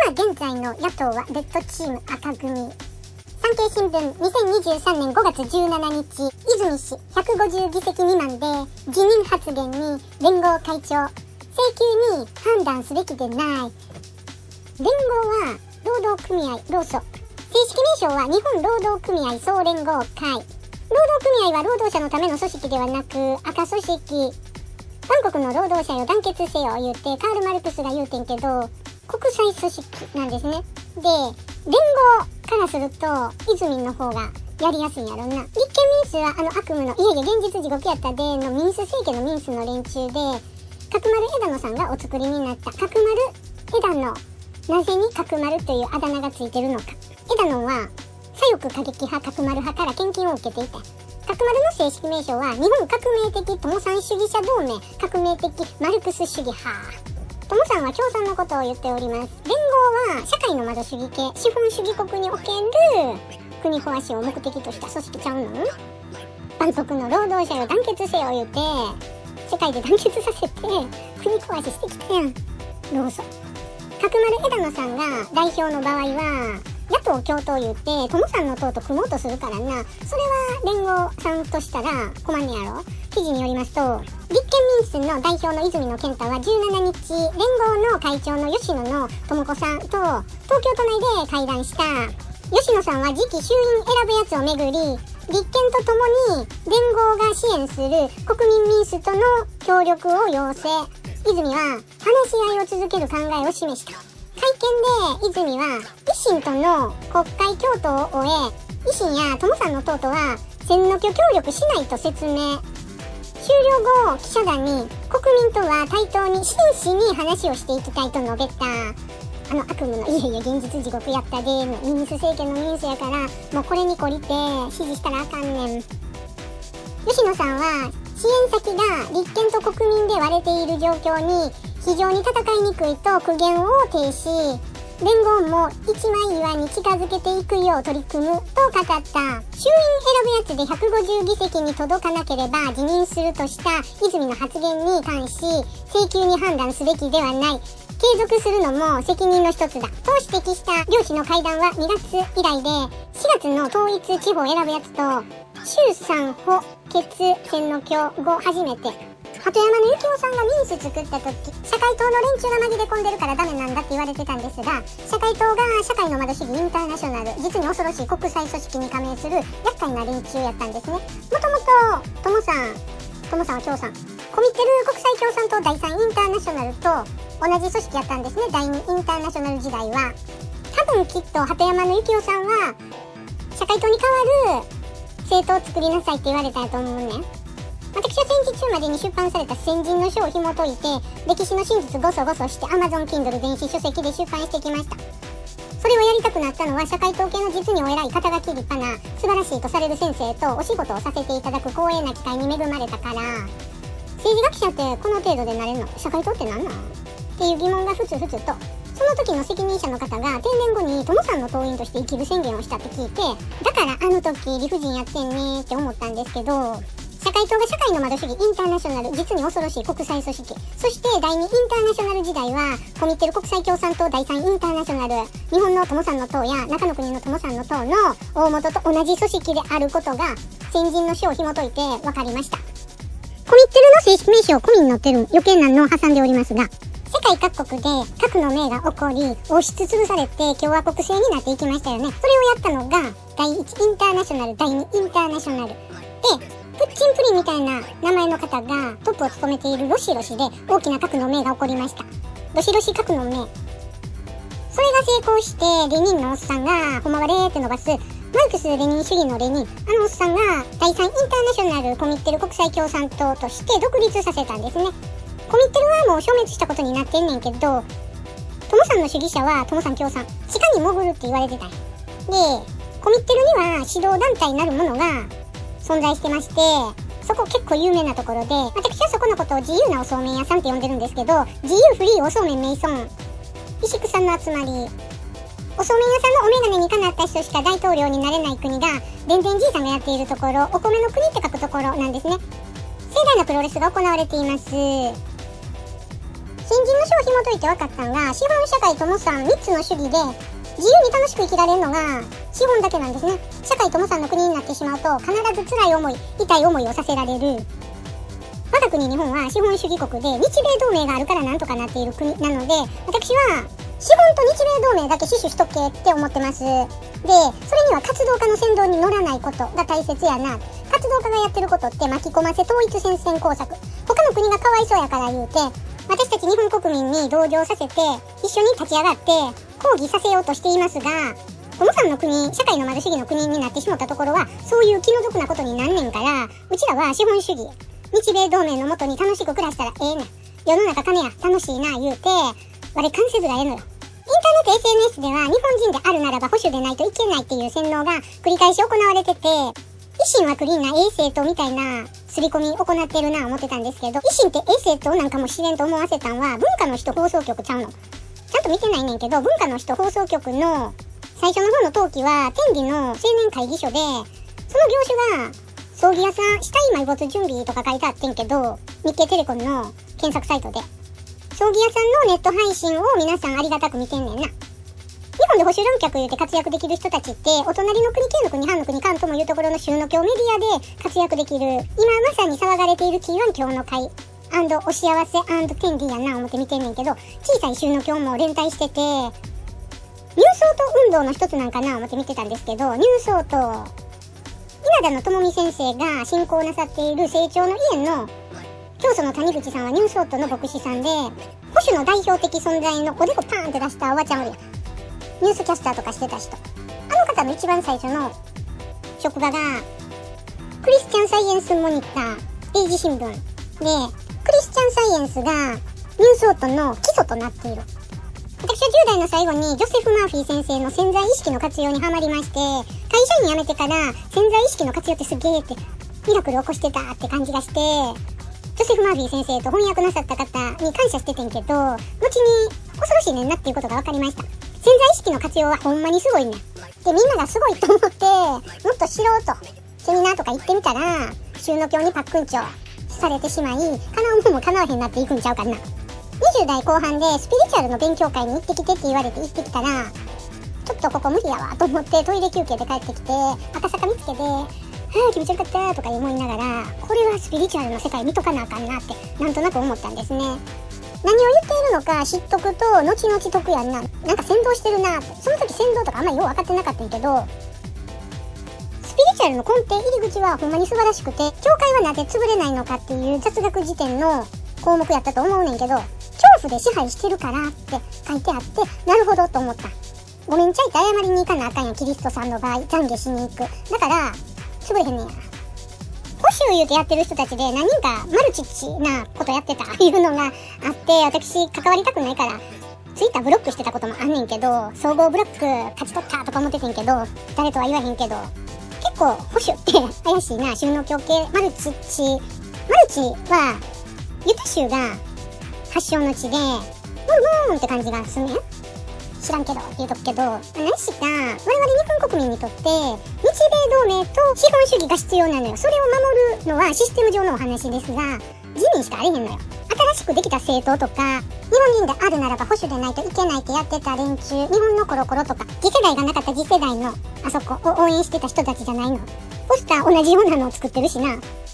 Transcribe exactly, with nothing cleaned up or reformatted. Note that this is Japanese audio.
現在の野党はレッドチーム赤組。産経新聞にせんにじゅうさんねんごがつじゅうしちにち、泉氏ひゃくごじゅうぎせき未満で辞任発言に連合会長、請求に判断すべきでない。連合は労働組合労組、正式名称は日本労働組合総連合会。労働組合は労働者のための組織ではなく赤組織。韓国の労働者よ団結せよ言うてカール・マルクスが言うてんけど、国際組織なんですね。で、連合からすると泉の方がやりやすいんやろな。立憲民主はあの悪夢のいやいや現実地獄やったでの民主政権の民主の連中で、角丸枝野さんがお作りになった角丸枝野、なぜに角丸というあだ名がついてるのか。枝野は左翼過激派角丸派から献金を受けていて、角丸の正式名称は日本革命的共産主義者同盟革命的マルクス主義派。友さんは共産のことを言っております。連合は社会の窓主義系資本主義国における国壊しを目的とした組織ちゃうの？万国の労働者を団結せよ言うて世界で団結させて国壊ししてきたやん。労組。角丸枝野さんが代表の場合は野党共闘言って友さんの党と組もうとするからな。それは連合さんとしたら困んねやろ。記事によりますと、立憲民主の代表の泉野健太はじゅうしちにち、連合の会長の吉野の智子さんと東京都内で会談した。吉野さんは次期衆院選ぶやつをめぐり、立憲とともに連合が支援する国民民主との協力を要請。泉は話し合いを続ける考えを示した。会見で泉は維新との国会共闘を終え、維新や友さんの党とは選挙協力しないと説明。終了後、記者団に国民とは対等に真摯に話をしていきたいと述べた。あの悪夢のいやいや現実地獄やったでの民主政権の民主やから、もうこれに懲りて支持したらあかんねん。吉野さんは支援先が立憲と国民で割れている状況に非常に戦いにくいと苦言を呈し、連合も一枚岩に近づけていくよう取り組むと語った。衆院選ぶやつでひゃくごじゅうぎせきに届かなければ辞任するとした泉の発言に関し、請求に判断すべきではない。継続するのも責任の一つだと指摘した両氏の会談はにがつ以来で、しがつの統一地方選ぶやつと衆参補欠選の挙後初めて。鳩山の幸男さんが民主作った時、社会党の連中が紛れ込んでるからダメなんだって言われてたんですが、社会党が社会の窓主義インターナショナル、実に恐ろしい国際組織に加盟する厄介な連中やったんですね。もともと友さん友さんは共産コミッテル国際共産党だいさんインターナショナルと同じ組織やったんですね。だいにインターナショナル時代は。多分きっと鳩山の幸男さんは社会党に代わる政党を作りなさいって言われたと思うね。私は戦時中までに出版された先人の書を紐解いて、歴史の真実ごそごそして Amazon Kindle 電子書籍で出版してきました。それをやりたくなったのは、社会統計の実にお偉い肩書き立派な素晴らしいとされる先生とお仕事をさせていただく光栄な機会に恵まれたから。政治学者ってこの程度でなれるの？社会党って何なん？っていう疑問がふつふつと。その時の責任者の方が定年後に友さんの党員として生きる宣言をしたって聞いて、だからあの時理不尽やってんねって思ったんですけど、社会党が社会の窓主義インターナショナル、実に恐ろしい国際組織、そしてだいにインターナショナル時代はコミッテル国際共産党だいさんインターナショナル、日本の友さんの党や中野国の友さんの党の大元と同じ組織であることが先人の書を紐解いて分かりました。コミッテルの正式名称コミに載ってる余計なのを挟んでおりますが、世界各国で核の命が起こり、王室潰されて共和国制になっていきましたよね。それをやったのがだいいちインターナショナル、だいにインターナショナルで、プッチンプリンみたいな名前の方がトップを務めているロシロシで大きな核の命が起こりました。ロシロシ核の命。それが成功してレニンのおっさんがほんまはれーって伸ばすマルクス・レニン主義のレニン、あのおっさんがだいさんインターナショナルコミッテル国際共産党として独立させたんですね。コミッテルはもう消滅したことになってんねんけど、友さんの主義者は友さん共産、地下に潜るって言われてたんで、コミッテルには指導団体なるものが存在してまして、そこ結構有名なところで、私はそこのことを自由なおそうめん屋さんって呼んでるんですけど、自由フリーおそうめんメイソン、石工さんの集まり、おそうめん屋さんのお眼鏡にかなった人しか大統領になれない国が、伝々じいさんがやっているところ、お米の国って書くところなんですね。盛大なプロレスが行われています。そ先人の書を紐解いて分かったんが、資本社会と模産みっつの主義で自由に楽しく生きられるのが資本だけなんですね。社会と模産の国になってしまうと必ず辛い思い、痛い思いをさせられる。我が国日本は資本主義国で日米同盟があるからなんとかなっている国なので、私は資本と日米同盟だけ死守しとけって思ってます。で、それには活動家の先導に乗らないことが大切やな。活動家がやってることって巻き込ませ統一戦線工作、他の国がかわいそうやから言うて私たち日本国民に同情させて一緒に立ち上がって抗議させようとしていますが、模産の国、社会の丸主義の国になってしまったところはそういう気の毒なことになんねんから、うちらは資本主義、日米同盟のもとに楽しく暮らしたらええねん、世の中金や楽しいな言うて我関せずがええのよ。インターネット エスエヌエス では日本人であるならば保守でないといけないっていう洗脳が繰り返し行われてて、維新はクリーンな A 政党みたいな刷り込み行ってるな思ってたんですけど、維新って A 政党なんかもしれんと思わせたんは文化の人放送局ちゃうの。ちゃんと見てないねんけど、文化の人放送局の最初の方の登記は天理の青年会議所で、その業種が葬儀屋さん、死体埋没準備とか書いてあってんけど、日経テレコムの検索サイトで葬儀屋さんのネット配信を皆さんありがたく見てんねんな。日本で保守論客言うて活躍できる人たちって、お隣の国、県の国、藩の国、関ともいうところの州の教メディアで活躍できる、今まさに騒がれているキーワン教の会お幸せ天理やな思って見てんねんけど、小さい州の教も連帯してて、ニューソート運動の一つなんかな思って見てたんですけど、ニューソート、稲田の智美先生が信仰なさっている成長の家の教祖の谷口さんはニューソートの牧師さんで、保守の代表的存在のおでこパーンって出したおばちゃんおるやん。ニュースキャスターとかしてた人。あの方の一番最初の職場がクリスチャンサイエンスモニター、英字新聞で、クリスチャンサイエンスがニューソートの基礎となっている。私はじゅう代の最後にジョセフ・マーフィー先生の潜在意識の活用にハマりまして、会社員辞めてから潜在意識の活用ってすげーってミラクル起こしてたって感じがして、ジョセフ・マーフィー先生と翻訳なさった方に感謝しててんけど、後に恐ろしいねんなっていうことが分かりました。潜在意識の活用はほんまにすごいねん。で、みんながすごいと思って、もっと知ろうと、セミナーとか行ってみたら、宗の教にパックンチョされてしまい、叶うもんも叶わへんなっていくんちゃうかな。にじゅう代後半でスピリチュアルの勉強会に行ってきてって言われて行ってきたら、ちょっとここ無理やわと思ってトイレ休憩で帰ってきて、赤坂見つけて、はぁ気持ち悪かったとか思いながら、これはスピリチュアルの世界見とかなあかんなってなんとなく思ったんですね。何を言っているのか知っとくと後々得やんな。なんか先導してるなって。その時先導とかあんまりよう分かってなかったんやけど、スピリチュアルの根底入り口はほんまに素晴らしくて、教会はなぜ潰れないのかっていう雑学辞典の項目やったと思うねんけど、恐怖で支配してるからって書いてあって、なるほどと思った。ごめんちゃいって謝りに行かなあかんやん、キリストさんの場合懺悔しに行く。だから潰れへんねんや。保守言うてやってる人たちで何人かマルチッチなことやってたいうのがあって、私関わりたくないからツイッターブロックしてたこともあんねんけど、総合ブロック勝ち取ったとか思っててんけど、誰とは言わへんけど、結構保守って怪しいな。宗の教系マルチッチ、マルチはユタ州が発祥の地で、モンモーンって感じがすんねん。知らんけどって言うとくけど、何しか我々日本国民にとって日米同盟と資本主義が必要なのよ。それを守るのはシステム上のお話ですが、自民しかあれへんのよ。新しくできた政党とか、日本人であるならば保守でないといけないってやってた連中、日本のコロコロとか、次世代がなかった次世代のあそこを応援してた人たちじゃないの。ポスター同じようなのを作ってるしな。